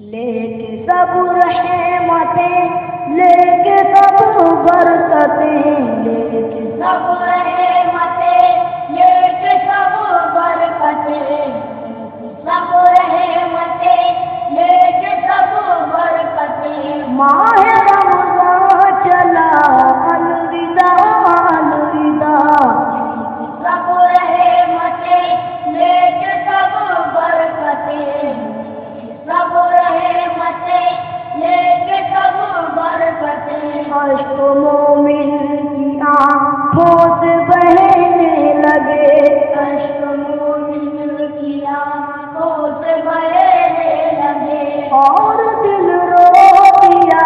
لے کے سب رحمتیں، لے کے سب برکتیں، لے کے سب رحمتیں، لے کے سب برکتیں، سب رحمتیں، لے کے سب برکتیں، ماہ رمضان چلا الوداع الوداع، سب رحمتیں، لے کے سب برکتیں، سب رحمتیں، لے کے سب برکتیں، عشق مومن کی آنکھوں سے بہنے لگے، عشق مومن کی آنکھوں سے بہنے لگے، اور دل رو دیا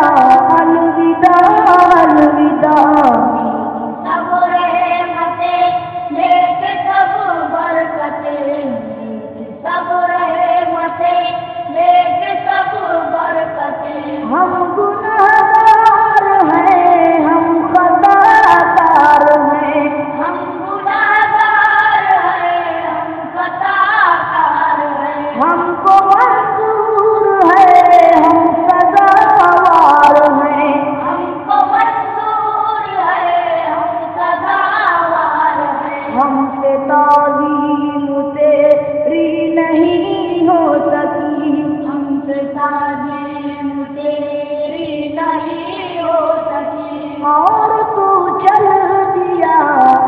الوداع الوداع، سب رحمتیں، لے کے سب برکتیں، سب رحمتیں، لے کے سب برکتیں، ہم گنہگار ہیں، ہم خطا کار ہیں، ہم گنہگار ہیں، ہم خطا کار ہیں، ہم کو منظور ہے، ہم سزاوار ہیں، ہم کو منظور ہے، ہم سزاوار ہیں، ہم سے تعظیم تیری نہیں ہو سکی، ہم سے تعظیم تیری نہیں ہو سکی، اور تو چل دیا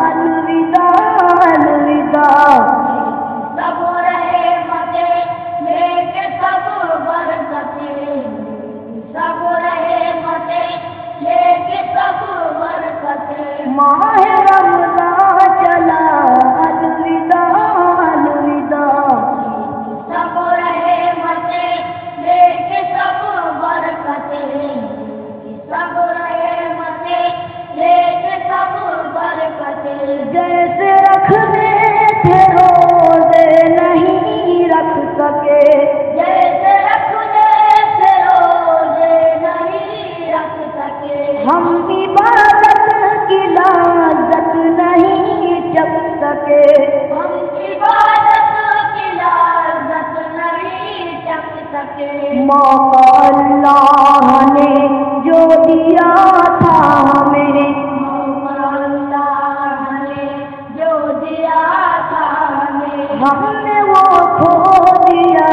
الوداع الوداع، سب رحمتیں، لے کے سب برکتیں، سب رحمتیں، لے کے سب برکتیں، ماہ رمضان چلا الوداع الوداع، سب رحمتیں، لے کے سب برکتیں، سب رحمتیں، لے کے سب برکتیں، جیسے رکھنے تھے روزے نہیں رکھ سکے، جیسے رکھنے تھے روزے نہیں رکھ سکے، ہم عبادت کی لذت نہیں چکھ سکے، ہم عبادت کی لذت نہیں چکھ سکے، موقع اللہ نے جو دیا تھا ہمیں، موقع اللہ نے جو دیا تھا ہمیں، ہم نے وہ کھو دیا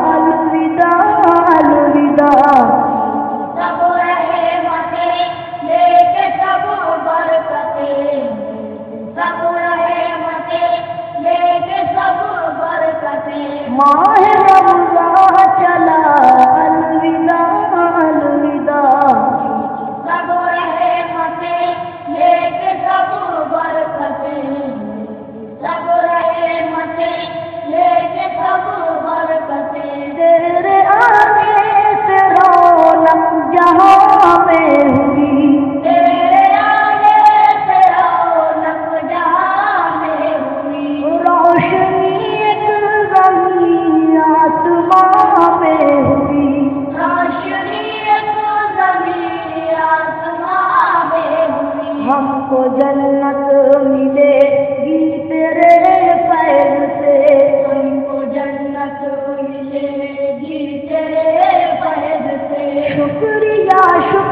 الوداع الوداع، سب رحمتیں، لے کے سب برکتیں، سب رحمتیں، لے کے سب برکتیں، ماہ رمضان چلا الوداع الوداع، سب رحمتیں، لے کے سب برکتیں، سب رحمتیں، لے کے سب برکتیں، تیرے آنے سے رونق جہاں میں ہوئی، تیرے آنے سے رونق جہاں میں ہوئی، روشنی ایک زمین آسماں میں ہوئی، روشنی ایک زمین آسماں میں ہوئی، ہم کو جنت ملے گی تیرے فیض سے، ہم کو جنت ملے گی تیرے فیض سے، شکریہ شکریہ